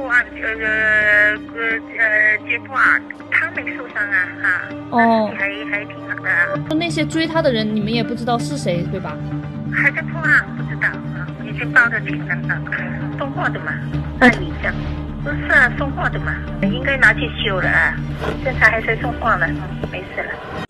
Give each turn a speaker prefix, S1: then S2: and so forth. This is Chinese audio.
S1: 破案，接破案，他没受伤啊，哈。
S2: 哦，
S1: 还挺好的啊。
S2: 那些追他的人，你们也不知道是谁，对吧？
S1: 还在破案，不知道啊，已经报了警了，送货的嘛，按理讲，不是啊，送货的嘛，应该拿去修了啊，现在还在送货了，没事了。